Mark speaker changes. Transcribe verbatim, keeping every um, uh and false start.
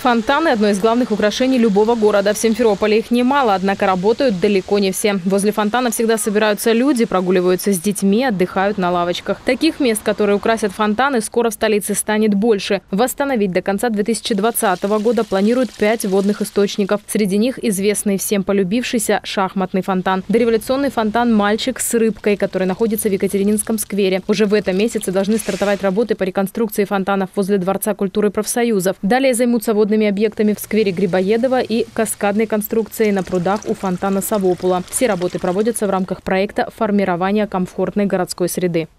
Speaker 1: Фонтаны – одно из главных украшений любого города. В Симферополе их немало, однако работают далеко не все. Возле фонтана всегда собираются люди, прогуливаются с детьми, отдыхают на лавочках. Таких мест, которые украсят фонтаны, скоро в столице станет больше. Восстановить до конца две тысячи двадцатого года планируют пять водных источников. Среди них известный всем полюбившийся шахматный фонтан. Дореволюционный фонтан «Мальчик с рыбкой», который находится в Екатерининском сквере. Уже в этом месяце должны стартовать работы по реконструкции фонтанов возле Дворца культуры профсоюзов. Далее займутся водными объектами в сквере Грибоедова и каскадной конструкцией на прудах у фонтана Савопула. Все работы проводятся в рамках проекта формирования комфортной городской среды.